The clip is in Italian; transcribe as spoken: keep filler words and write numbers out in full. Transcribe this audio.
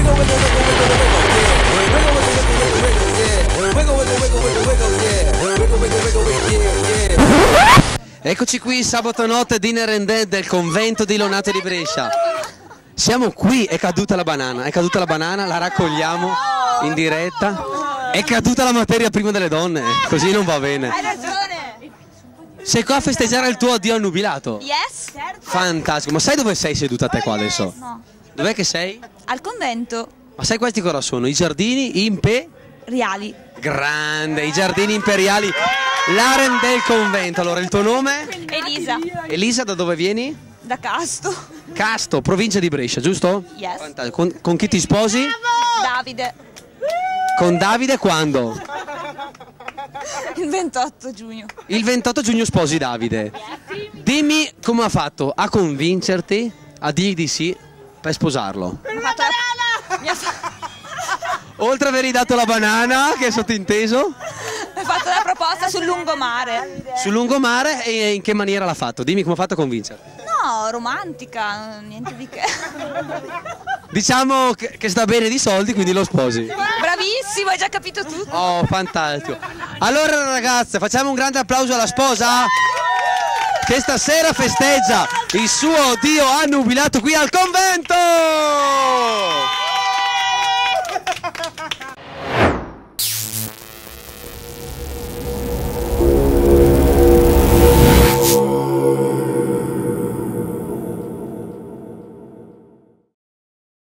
Eccoci qui, sabato notte, dinner and dead del convento di Lonato di Brescia. Siamo qui, è caduta la banana, è caduta la banana, la raccogliamo in diretta. È caduta la materia prima delle donne, così non va bene. Hai ragione. Sei qua a festeggiare il tuo addio al nubilato? Yes, certo. Fantastico, ma sai dove sei seduta te qua adesso? No. Dov'è che sei? Al convento. Ma sai questi cosa sono? I giardini imperiali. Grande, i giardini imperiali. L'harem del convento. Allora, il tuo nome? Elisa. Elisa, da dove vieni? Da Casto. Casto, provincia di Brescia, giusto? Yes. Fantastico. Con, con chi ti sposi? Davide. Con Davide quando? Il ventotto giugno. Il ventotto giugno sposi Davide. Dimmi come ha fatto a convincerti a dir di sì per sposarlo. Mi ha fatto la... Mi ha fa... Oltre ad avergli dato la banana, che è sottinteso? Mi ha fatto la proposta sul lungomare. Sul lungomare, e in che maniera l'ha fatto? Dimmi come ha fatto a convincerti. No, romantica, niente di che. Diciamo che, che sta bene di soldi, quindi lo sposi. Bravissimo, hai già capito tutto. Oh, fantastico. Allora ragazze, facciamo un grande applauso alla sposa che stasera festeggia il suo addio annubilato qui al convento!